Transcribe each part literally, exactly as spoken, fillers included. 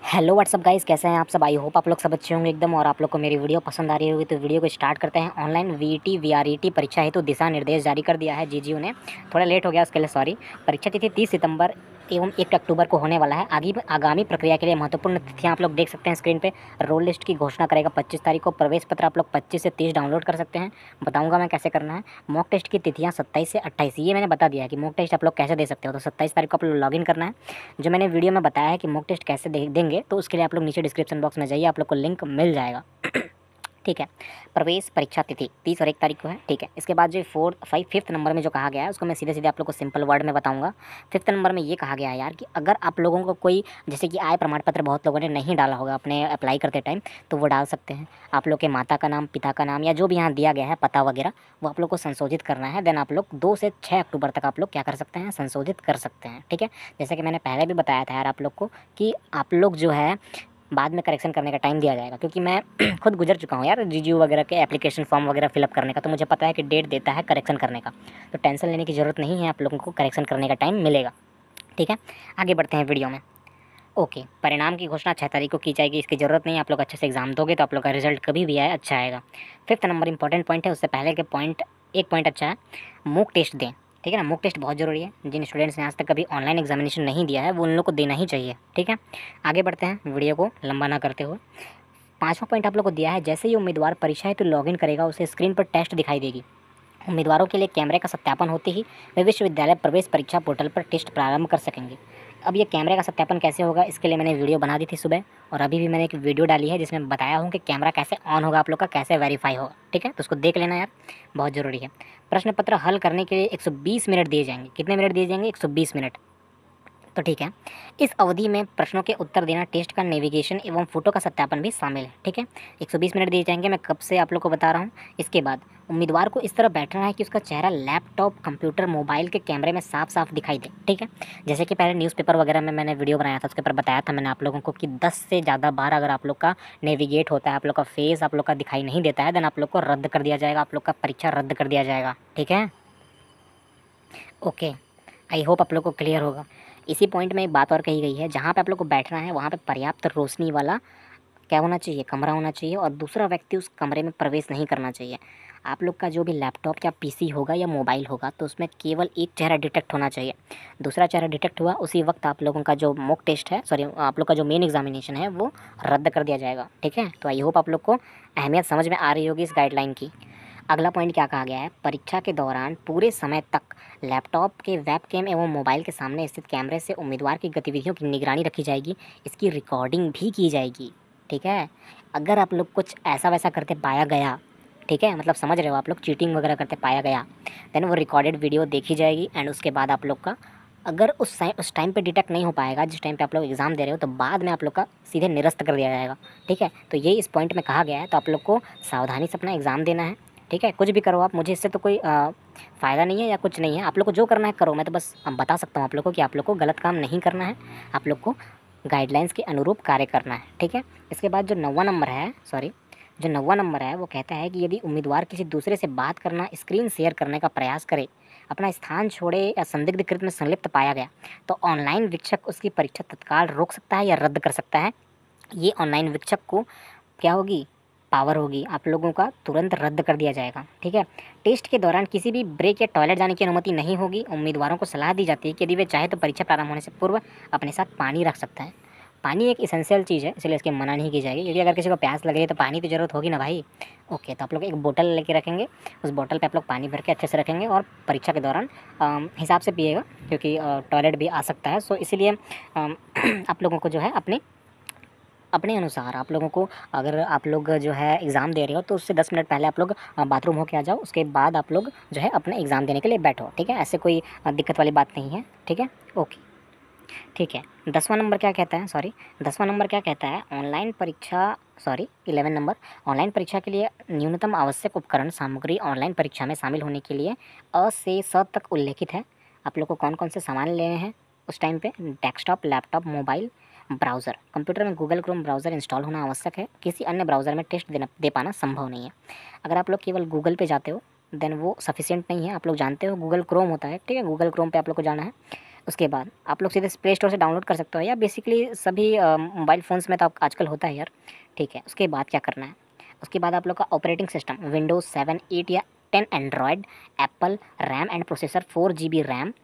Hello what's up guys, कैसे हैं आप सब। आई होप आप लोग सब अच्छे होंगे एकदम, और आप लोग को मेरी वीडियो पसंद आ रही होगी। तो वीडियो को स्टार्ट करते हैं। ऑनलाइन वीईटी वीआरईटी परीक्षा हेतु तो दिशा निर्देश जारी कर दिया है जीजीयू ने। थोड़ा लेट हो गया, उसके लिए सॉरी। परीक्षा तिथि तीस सितंबर एवं एक अक्टूबर को होने वाला है। आगे आगामी प्रक्रिया के लिए महत्वपूर्ण तिथियां आप लोग देख सकते हैं स्क्रीन पे। रोल लिस्ट की घोषणा करेगा पच्चीस तारीख को। प्रवेश पत्र आप लोग पच्चीस से तीस डाउनलोड कर सकते हैं। बताऊंगा मैं कैसे करना है। मॉक टेस्ट की तिथियां सत्ताईस से अट्ठाईस, ये मैंने बता दिया है कि मॉक टेस्ट आप लोग कैसे दे सकते हो। तो सत्ताईस तारीख को आप लोग लॉगिन करना है। जो मैंने वीडियो में बताया है कि मॉक टेस्ट कैसे दे, देंगे, तो उसके लिए आप लोग नीचे डिस्क्रिप्शन बॉक्स में जाइए, आप लोग को लिंक मिल जाएगा। ठीक है। प्रवेश परीक्षा तिथि तीस और एक तारीख को है। ठीक है। इसके बाद जो फोर्थ फाइव फिफ्थ नंबर में जो कहा गया है, उसको मैं सीधे सीधे आप लोग को सिंपल वर्ड में बताऊंगा। फिफ्थ नंबर में ये कहा गया है यार कि अगर आप लोगों को कोई, जैसे कि आय प्रमाण पत्र बहुत लोगों ने नहीं डाला होगा अपने अप्लाई करते टाइम, तो वो डाल सकते हैं। आप लोग के माता का नाम, पिता का नाम, या जो भी यहाँ दिया गया है पता वगैरह, वो आप लोग को संशोधित करना है। देन आप लोग दो से छः अक्टूबर तक आप लोग क्या कर सकते हैं, संशोधित कर सकते हैं। ठीक है। जैसे कि मैंने पहले भी बताया था यार आप लोग को कि आप लोग जो है बाद में करेक्शन करने का टाइम दिया जाएगा, क्योंकि मैं खुद गुजर चुका हूँ यार जीजीयू वगैरह के एप्लीकेशन फॉर्म वगैरह फिलअप करने का। तो मुझे पता है कि डेट देता है करेक्शन करने का। तो टेंशन लेने की ज़रूरत नहीं है, आप लोगों को करेक्शन करने का टाइम मिलेगा। ठीक है। आगे बढ़ते हैं वीडियो में। ओके, परिणाम की घोषणा छः तारीख को की जाएगी। इसकी ज़रूरत नहीं, आप लोग अच्छे से एग्जाम दोगे तो आप लोग का रिजल्ट कभी भी आए अच्छा आएगा। फिफ्थ नंबर इंपॉर्टेंट पॉइंट है, उससे पहले के पॉइंट एक पॉइंट अच्छा है, मॉक टेस्ट दें। ठीक है ना, मॉक टेस्ट बहुत ज़रूरी है। जिन स्टूडेंट्स ने आज तक कभी ऑनलाइन एग्जामिनेशन नहीं दिया है, वो उन लोग को देना ही चाहिए। ठीक है। आगे बढ़ते हैं वीडियो को लंबा ना करते हुए। पाँचवा पॉइंट आप लोग को दिया है, जैसे ही उम्मीदवार परीक्षा है तो लॉगिन करेगा, उसे स्क्रीन पर टेस्ट दिखाई देगी। उम्मीदवारों के लिए कैमरे का सत्यापन होते ही वे विश्वविद्यालय प्रवेश परीक्षा पोर्टल पर टेस्ट प्रारंभ कर सकेंगे। अब ये कैमरे का सत्यापन कैसे होगा, इसके लिए मैंने वीडियो बना दी थी सुबह, और अभी भी मैंने एक वीडियो डाली है जिसमें बताया हूँ कि कैमरा कैसे ऑन होगा, आप लोग का कैसे वेरीफाई होगा। ठीक है, तो उसको देख लेना यार, बहुत ज़रूरी है। प्रश्न पत्र हल करने के लिए एक सौ बीस मिनट दिए जाएंगे। कितने मिनट दिए जाएंगे? एक सौ बीस मिनट। तो ठीक है, इस अवधि में प्रश्नों के उत्तर देना, टेस्ट का नेविगेशन एवं फोटो का सत्यापन भी शामिल है। ठीक है। एक सौ बीस मिनट दिए जाएंगे, मैं कब से आप लोग को बता रहा हूँ। इसके बाद उम्मीदवार को इस तरह बैठना है कि उसका चेहरा लैपटॉप, कंप्यूटर, मोबाइल के कैमरे में साफ साफ दिखाई दे। ठीक है। जैसे कि पहले न्यूज़पेपर वगैरह में मैंने वीडियो बनाया था, उसके ऊपर बताया था मैंने आप लोगों को कि दस से ज़्यादा बार अगर आप लोग का नेविगेट होता है, आप लोग का फेस आप लोग का दिखाई नहीं देता है, देन आप लोग को रद्द कर दिया जाएगा, आप लोग का परीक्षा रद्द कर दिया जाएगा। ठीक है। ओके, आई होप आप लोग को क्लियर होगा। इसी पॉइंट में एक बात और कही गई है, जहाँ पे आप लोग को बैठना है वहाँ पे पर्याप्त रोशनी वाला क्या होना चाहिए, कमरा होना चाहिए, और दूसरा व्यक्ति उस कमरे में प्रवेश नहीं करना चाहिए। आप लोग का जो भी लैपटॉप या पीसी होगा या मोबाइल होगा, तो उसमें केवल एक चेहरा डिटेक्ट होना चाहिए। दूसरा चेहरा डिटेक्ट हुआ, उसी वक्त आप लोगों का जो मॉक टेस्ट है, सॉरी आप लोग का जो मेन एग्जामिनेशन है, वो रद्द कर दिया जाएगा। ठीक है। तो आई होप आप लोग को अहमियत समझ में आ रही होगी इस गाइडलाइन की। अगला पॉइंट क्या कहा गया है, परीक्षा के दौरान पूरे समय तक लैपटॉप के वेबकैम एवं मोबाइल के सामने स्थित कैमरे से उम्मीदवार की गतिविधियों की निगरानी रखी जाएगी। इसकी रिकॉर्डिंग भी की जाएगी। ठीक है। अगर आप लोग कुछ ऐसा वैसा करते पाया गया, ठीक है, मतलब समझ रहे हो आप लोग, चीटिंग वगैरह करते पाया गया, देन वो रिकॉर्डेड वीडियो देखी जाएगी। एंड उसके बाद आप लोग का अगर उस उस टाइम पे डिटेक्ट नहीं हो पाएगा जिस टाइम पे आप लोग एग्ज़ाम दे रहे हो, तो बाद में आप लोग का सीधे निरस्त कर दिया जाएगा। ठीक है। तो ये इस पॉइंट में कहा गया है, तो आप लोग को सावधानी से अपना एग्ज़ाम देना है। ठीक है। कुछ भी करो आप, मुझे इससे तो कोई फ़ायदा नहीं है या कुछ नहीं है। आप लोग को जो करना है करो, मैं तो बस बता सकता हूँ आप लोग को कि आप लोग को गलत काम नहीं करना है, आप लोग को गाइडलाइंस के अनुरूप कार्य करना है। ठीक है। इसके बाद जो नौवां नंबर है, सॉरी जो नौवां नंबर है, वो कहता है कि यदि उम्मीदवार किसी दूसरे से बात करना, स्क्रीन शेयर करने का प्रयास करे, अपना स्थान छोड़े या संदिग्ध कृत में संलिप्त पाया गया, तो ऑनलाइन वीक्षक उसकी परीक्षा तत्काल रोक सकता है या रद्द कर सकता है। ये ऑनलाइन वीक्षक को क्या होगी, पावर होगी, आप लोगों का तुरंत रद्द कर दिया जाएगा। ठीक है। टेस्ट के दौरान किसी भी ब्रेक या टॉयलेट जाने की अनुमति नहीं होगी। उम्मीदवारों को सलाह दी जाती है कि यदि वे चाहे तो परीक्षा प्रारंभ होने से पूर्व अपने साथ पानी रख सकता है। पानी एक इसेंशियल चीज़ है, इसलिए इसकी मना नहीं की जाएगी, क्योंकि अगर किसी को प्यास लग रही है तो पानी की ज़रूरत होगी ना भाई। ओके, तो आप लोग एक बोतल लेके रखेंगे, उस बोतल पे आप लोग पानी भर के अच्छे से रखेंगे, और परीक्षा के दौरान अम, हिसाब से पिएगा, क्योंकि टॉयलेट भी आ सकता है। सो इसीलिए अम, आप लोगों को जो है अपने अपने अनुसार, आप लोगों को, अगर आप लोग जो है एग्ज़ाम दे रहे हो तो उससे दस मिनट पहले आप लोग बाथरूम होके आ जाओ, उसके बाद आप लोग जो है अपने एग्ज़ाम देने के लिए बैठो। ठीक है। ऐसे कोई अ, दिक्कत वाली बात नहीं है। ठीक है। ओके, ठीक है। दसवां नंबर क्या कहता है, सॉरी दसवां नंबर क्या कहता है, ऑनलाइन परीक्षा, सॉरी इलेवन नंबर, ऑनलाइन परीक्षा के लिए न्यूनतम आवश्यक उपकरण सामग्री ऑनलाइन परीक्षा में शामिल होने के लिए अ से स तक उल्लेखित है। आप लोग को कौन कौन से सामान लेने हैं उस टाइम पे, desktop, laptop, mobile, browser. Computer में गूगल क्रोम ब्राउज़र इंस्टॉल होना आवश्यक है, किसी अन्य ब्राउज़र में टेस्ट देना दे पाना संभव नहीं है। अगर आप लोग केवल गूगल पे जाते हो देन वो सफिशिएंट नहीं है। आप लोग जानते हो गूगल क्रोम होता है, ठीक है, गूगल क्रोम पे आप लोग को जाना है। उसके बाद आप लोग सीधे प्ले स्टोर से डाउनलोड कर सकते हो, या बेसिकली सभी मोबाइल फ़ोन्स में तो आप आजकल होता है यार, ठीक है। उसके बाद क्या करना है, उसके बाद आप लोग का operating system Windows seven eight या ten Android, Apple, RAM and processor four G B RAM,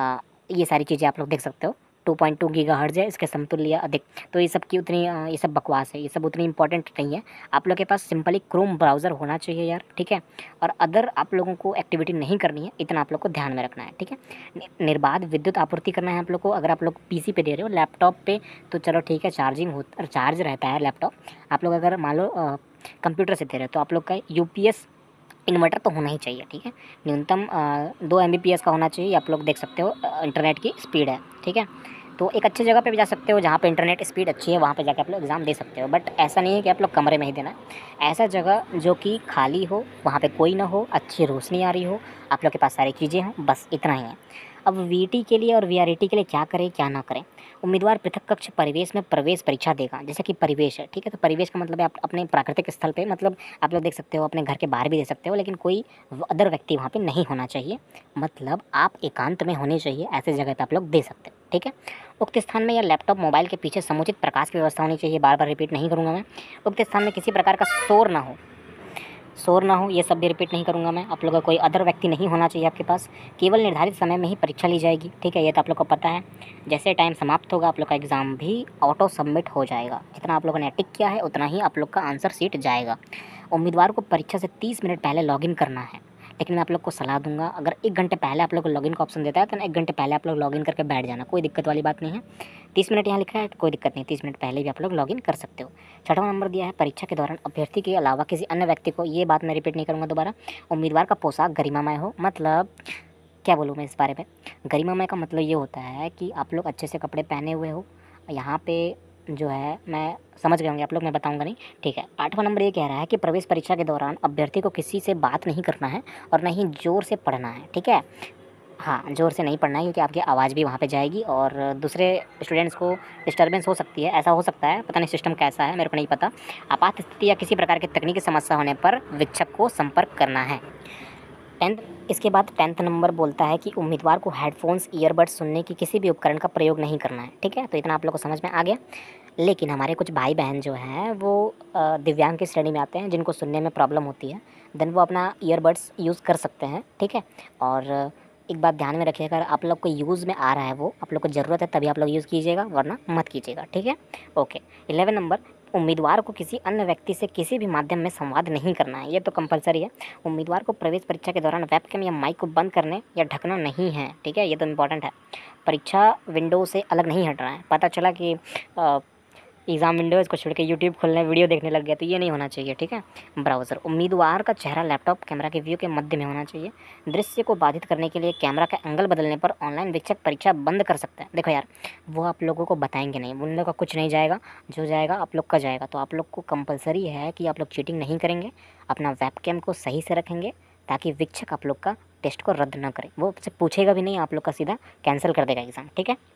ये सारी चीज़ें आप लोग देख सकते हो। टू पॉइंट टू गीगाहर्ट्ज़ है, इसके समतुल्य या अधिक। तो ये सब की उतनी अ, ये सब बकवास है, ये सब उतनी इंपॉर्टेंट नहीं है। आप लोग के पास सिंपली क्रोम ब्राउज़र होना चाहिए यार, ठीक है। और अदर आप लोगों को एक्टिविटी नहीं करनी है, इतना आप लोग को ध्यान में रखना है, ठीक है। नि- निर्बाध विद्युत आपूर्ति करना है आप लोग को। अगर आप लोग पीसी पे दे रहे हो, लैपटॉप पे तो चलो ठीक है, चार्जिंग हो चार्ज रहता है लैपटॉप। आप लोग अगर मान लो कंप्यूटर से दे रहे हो तो आप लोग का यूपीएस इन्वर्टर तो होना ही चाहिए, ठीक है। न्यूनतम अ, दो एम बी पी एस का होना चाहिए। आप लोग देख सकते हो अ, इंटरनेट की स्पीड है, ठीक है। तो एक अच्छी जगह पे भी जा सकते हो जहाँ पे इंटरनेट स्पीड अच्छी है, वहाँ पे जाके आप लोग एग्ज़ाम दे सकते हो। बट ऐसा नहीं है कि आप लोग कमरे में ही देना है। ऐसा जगह जो कि खाली हो, वहाँ पे कोई ना हो, अच्छी रोशनी आ रही हो, आप लोग के पास सारी चीज़ें हों, बस इतना ही है। अब वीटी के लिए और वीआरईटी के लिए क्या करें क्या ना करें। उम्मीदवार पृथक कक्ष परिवेश में प्रवेश परीक्षा देगा। जैसे कि परिवेश है, ठीक है, तो परिवेश का मतलब है आप अपने प्राकृतिक स्थल पे, मतलब आप लोग देख सकते हो अपने घर के बाहर भी दे सकते हो, लेकिन कोई अदर व्यक्ति वहाँ पे नहीं होना चाहिए। मतलब आप एकांत में होने चाहिए, ऐसे जगह पे आप लोग दे सकते हो, ठीक है। उक्त स्थान में या लैपटॉप मोबाइल के पीछे समुचित प्रकाश की व्यवस्था होनी चाहिए। बार बार रिपीट नहीं करूँगा मैं। उक्त स्थान में किसी प्रकार का शोर ना हो, शोर ना हो, ये सब भी रिपीट नहीं करूँगा मैं। आप लोगों का कोई अदर व्यक्ति नहीं होना चाहिए आपके पास। केवल निर्धारित समय में ही परीक्षा ली जाएगी, ठीक है, ये तो आप लोग को पता है। जैसे टाइम समाप्त होगा आप लोग का एग्ज़ाम भी ऑटो सबमिट हो जाएगा। जितना आप लोगों ने टिक किया है उतना ही आप लोग का आंसर सीट जाएगा। उम्मीदवार को परीक्षा से तीस मिनट पहले लॉगिन करना है, लेकिन मैं आप लोग को सलाह दूंगा, अगर एक घंटे पहले आप लोग को लॉगिन का ऑप्शन देता है तो ना एक घंटे पहले आप लोग लॉगिन करके बैठ जाना, कोई दिक्कत वाली बात नहीं है। तीस मिनट यहाँ लिखा है तो कोई दिक्कत नहीं, तीस मिनट पहले भी आप लोग लॉगिन कर सकते हो। छठवां नंबर दिया है, परीक्षा के दौरान अभ्यर्थी के अलावा किसी अन्य व्यक्ति को, ये बात मैं रिपीट नहीं करूँगा दोबारा, उम्मीदवार का पोशाक गरिमामय हो। मतलब क्या बोलूँ मैं इस बारे में। गरिमामय का मतलब ये होता है कि आप लोग अच्छे से कपड़े पहने हुए हो। यहाँ पे जो है मैं समझ गए होंगे आप लोग, मैं बताऊंगा नहीं, ठीक है। आठवां नंबर ये कह रहा है कि प्रवेश परीक्षा के दौरान अभ्यर्थी को किसी से बात नहीं करना है और ना ही ज़ोर से पढ़ना है, ठीक है। हाँ, ज़ोर से नहीं पढ़ना है क्योंकि आपकी आवाज़ भी वहाँ पे जाएगी और दूसरे स्टूडेंट्स को डिस्टर्बेंस हो सकती है। ऐसा हो सकता है, पता नहीं सिस्टम कैसा है, मेरे को नहीं पता। आपात स्थिति या किसी प्रकार की तकनीकी समस्या होने पर शिक्षक को संपर्क करना है। टेंथ इसके बाद टेंथ नंबर बोलता है कि उम्मीदवार को हेडफोन्स, ईयरबड्स सुनने की किसी भी उपकरण का प्रयोग नहीं करना है, ठीक है। तो इतना आप लोग को समझ में आ गया। लेकिन हमारे कुछ भाई बहन जो हैं वो अ, दिव्यांग की श्रेणी में आते हैं, जिनको सुनने में प्रॉब्लम होती है, देन वो अपना ईयरबड्स यूज़ कर सकते हैं, ठीक है। और अ, एक बात ध्यान में रखिएगा, अगर आप लोग को यूज़ में आ रहा है, वो आप लोग को ज़रूरत है तभी आप लोग यूज़ कीजिएगा, वरना मत कीजिएगा, ठीक है। ओके। इलेवन नंबर, उम्मीदवार को किसी अन्य व्यक्ति से किसी भी माध्यम में संवाद नहीं करना है, ये तो कंपलसरी है। उम्मीदवार को प्रवेश परीक्षा के दौरान वेबकैम या माइक को बंद करने या ढकना नहीं है, ठीक है, ये तो इम्पॉर्टेंट है। परीक्षा विंडो से अलग नहीं हटना है। पता चला कि अ, एग्ज़ाम विंडोज़ को छोड़ के यूट्यूब खोलने वीडियो देखने लग गया, तो ये नहीं होना चाहिए, ठीक है। ब्राउज़र, उम्मीदवार का चेहरा लैपटॉप कैमरा के व्यू के मध्य में होना चाहिए। दृश्य को बाधित करने के लिए कैमरा का एंगल बदलने पर ऑनलाइन वीक्षक परीक्षा बंद कर सकते हैं। देखो यार, वो आप लोगों को बताएंगे नहीं, उन लोगों का कुछ नहीं जाएगा, जो जाएगा आप लोग का जाएगा। तो आप लोग को कंपलसरी है कि आप लोग चीटिंग नहीं करेंगे, अपना वेबकैम को सही से रखेंगे, ताकि वीक्षक आप लोग का टेस्ट को रद्द ना करे। वो आपसे पूछेगा भी नहीं, आप लोग का सीधा कैंसिल कर देगा एग्ज़ाम, ठीक है।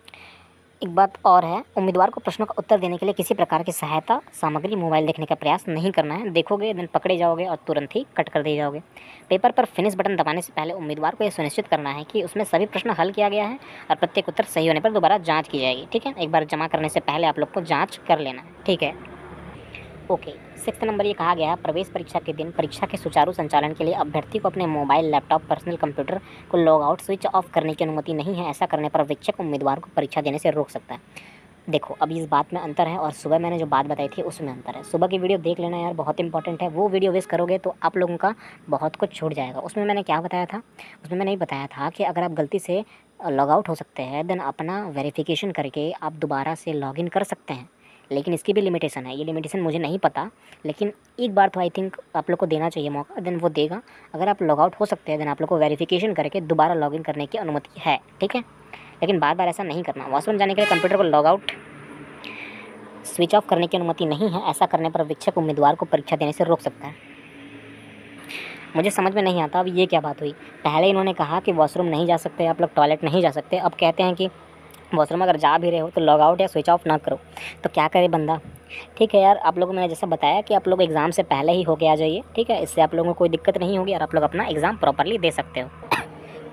एक बात और है, उम्मीदवार को प्रश्नों का उत्तर देने के लिए किसी प्रकार की सहायता सामग्री, मोबाइल देखने का प्रयास नहीं करना है। देखोगे दिन पकड़े जाओगे और तुरंत ही कट कर दिए जाओगे। पेपर पर फिनिश बटन दबाने से पहले उम्मीदवार को यह सुनिश्चित करना है कि उसमें सभी प्रश्न हल किया गया है और प्रत्येक उत्तर सही होने पर दोबारा जाँच की जाएगी, ठीक है। एक बार जमा करने से पहले आप लोग को जाँच कर लेना है, ठीक है। ओके। सिक्स्थ नंबर ये कहा गया है, प्रवेश परीक्षा के दिन परीक्षा के सुचारू संचालन के लिए अभ्यर्थी को अपने मोबाइल, लैपटॉप, पर्सनल कंप्यूटर को लॉग आउट, स्विच ऑफ करने की अनुमति नहीं है। ऐसा करने पर शिक्षक उम्मीदवार को परीक्षा देने से रोक सकता है। देखो, अभी इस बात में अंतर है और सुबह मैंने जो बात बताई थी उसमें अंतर है। सुबह की वीडियो देख लेना यार, बहुत इंपॉर्टेंट है। वो वीडियो मिस करोगे तो आप लोगों का बहुत कुछ छूट जाएगा। उसमें मैंने क्या बताया था, उसमें मैंने ये बताया था कि अगर आप गलती से लॉग आउट हो सकते हैं, देन अपना वेरिफिकेशन करके आप दोबारा से लॉगिन कर सकते हैं। लेकिन इसकी भी लिमिटेशन है, ये लिमिटेशन मुझे नहीं पता, लेकिन एक बार तो आई थिंक आप लोग को देना चाहिए मौका, देन वो देगा। अगर आप लॉग आउट हो सकते हैं, देन आप लोग को वेरिफिकेशन करके दोबारा लॉगिन करने की अनुमति है, ठीक है। लेकिन बार बार ऐसा नहीं करना। वॉशरूम जाने के लिए कंप्यूटर को लॉग आउट, स्विच ऑफ करने की अनुमति नहीं है। ऐसा करने पर शिक्षक उम्मीदवार को परीक्षा देने से रोक सकता है। मुझे समझ में नहीं आता अब ये क्या बात हुई। पहले इन्होंने कहा कि वॉशरूम नहीं जा सकते आप लोग, टॉयलेट नहीं जा सकते, अब कहते हैं कि वॉशरूम अगर जा भी रहे हो तो लॉग आउट या स्विच ऑफ ना करो। तो क्या करे बंदा। ठीक है यार, आप लोगों को मैंने जैसा बताया कि आप लोग एग्ज़ाम से पहले ही होके आ जाइए, ठीक है। इससे आप लोगों को कोई दिक्कत नहीं होगी और आप लोग अपना एग्ज़ाम प्रॉपरली दे सकते हो।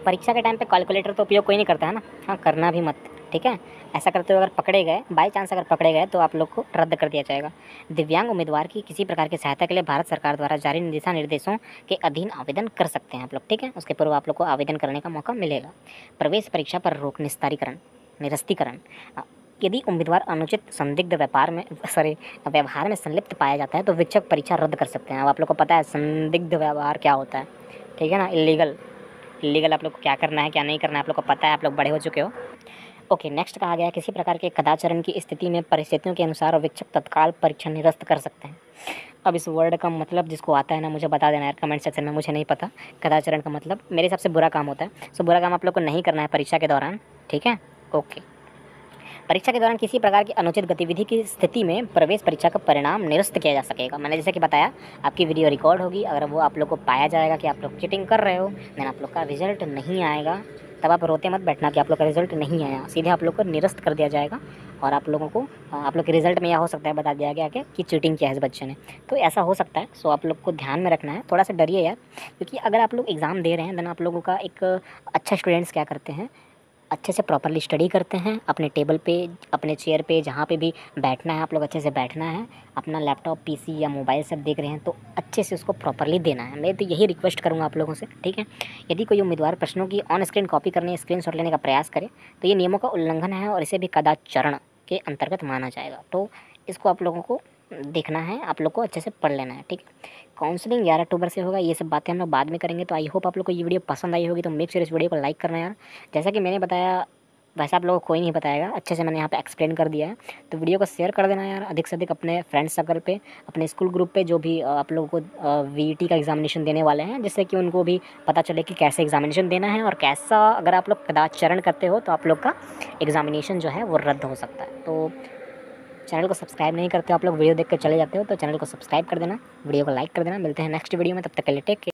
परीक्षा के टाइम पे कैलकुलेटर तो उपयोग कोई नहीं करता है ना, हाँ करना भी मत, ठीक है। ऐसा करते हुए अगर पकड़े गए, बाई चांस अगर पकड़े गए तो आप लोग को रद्द कर दिया जाएगा। दिव्यांग उम्मीदवार की किसी प्रकार की सहायता के लिए भारत सरकार द्वारा जारी दिशा निर्देशों के अधीन आवेदन कर सकते हैं आप लोग, ठीक है। उसके पूर्व आप लोग को आवेदन करने का मौका मिलेगा। प्रवेश परीक्षा पर रोक, निस्तारीकरण निरस्तीकरण यदि उम्मीदवार अनुचित संदिग्ध व्यापार में सॉरी व्यवहार में संलिप्त पाया जाता है तो विक्षक परीक्षा रद्द कर सकते हैं। अब आप लोग को पता है संदिग्ध व्यवहार क्या होता है, ठीक है ना, इलीगल इलीगल आप लोग को क्या करना है क्या नहीं करना है आप लोग को पता है, आप लोग बड़े हो चुके हो। ओके, नेक्स्ट कहा गया है किसी प्रकार के कदाचरण की स्थिति में परिस्थितियों के अनुसार विक्षक तत्काल परीक्षा निरस्त कर सकते हैं। अब इस वर्ड का मतलब जिसको आता है ना मुझे बता देना यार कमेंट सेक्शन में, मुझे नहीं पता कदाचरण का मतलब। मेरे हिसाब से बुरा काम होता है। सो बुरा काम आप लोग को नहीं करना है परीक्षा के दौरान, ठीक है। ओके, परीक्षा के दौरान किसी प्रकार की अनुचित गतिविधि की स्थिति में प्रवेश परीक्षा का परिणाम निरस्त किया जा सकेगा। मैंने जैसे कि बताया आपकी वीडियो रिकॉर्ड होगी, अगर वो आप लोग को पाया जाएगा कि आप लोग चीटिंग कर रहे हो, देन आप लोग का रिजल्ट नहीं आएगा। तब आप रोते मत बैठना कि आप लोग का रिजल्ट नहीं आया, सीधे आप लोग को निरस्त कर दिया जाएगा और आप लोगों को आप लोग के रिजल्ट में यह हो सकता है बता दिया गया कि चीटिंग किया है इस बच्चे ने, तो ऐसा हो सकता है। सो आप लोग को ध्यान में रखना है, थोड़ा सा डरिए यार, क्योंकि अगर आप लोग एग्ज़ाम दे रहे हैं देन आप लोगों का एक अच्छा स्टूडेंट्स क्या करते हैं, अच्छे से प्रॉपरली स्टडी करते हैं, अपने टेबल पे अपने चेयर पे जहाँ पे भी बैठना है आप लोग अच्छे से बैठना है, अपना लैपटॉप पीसी या मोबाइल सब देख रहे हैं तो अच्छे से उसको प्रॉपरली देना है। मैं तो यही रिक्वेस्ट करूँगा आप लोगों से, ठीक है। यदि कोई उम्मीदवार प्रश्नों की ऑन स्क्रीन कॉपी करने स्क्रीनशॉट लेने का प्रयास करे तो ये नियमों का उल्लंघन है और इसे भी कदाचरण के अंतर्गत माना जाएगा। तो इसको आप लोगों को देखना है, आप लोग को अच्छे से पढ़ लेना है, ठीक है। काउंसलिंग ग्यारह अक्टूबर से होगा, ये सब बातें हम लोग बाद में करेंगे। तो आई होप आप लोग को ये वीडियो पसंद आई होगी, तो मेक श्योर इस वीडियो को लाइक करना यार। जैसा कि मैंने बताया वैसे आप लोगों को कोई नहीं बताएगा, अच्छे से मैंने यहाँ पे एक्सप्लेन कर दिया है। तो वीडियो को शेयर कर देना यार अधिक से अधिक अपने फ्रेंड सर्कल पे, अपने स्कूल ग्रुप पे जो भी आप लोगों को वीईटी का एग्जामिनेशन देने वाले हैं, जिससे कि उनको भी पता चले कि कैसे एग्जामिनेशन देना है और कैसा अगर आप लोग कदाचरण करते हो तो आप लोग का एग्जामिनेशन जो है वो रद्द हो सकता है। तो चैनल को सब्सक्राइब नहीं करते हो आप लोग, वीडियो देख कर चले जाते हो, तो चैनल को सब्सक्राइब कर देना, वीडियो को लाइक कर देना। मिलते हैं नेक्स्ट वीडियो में, तब तक के लिए टेक केयर।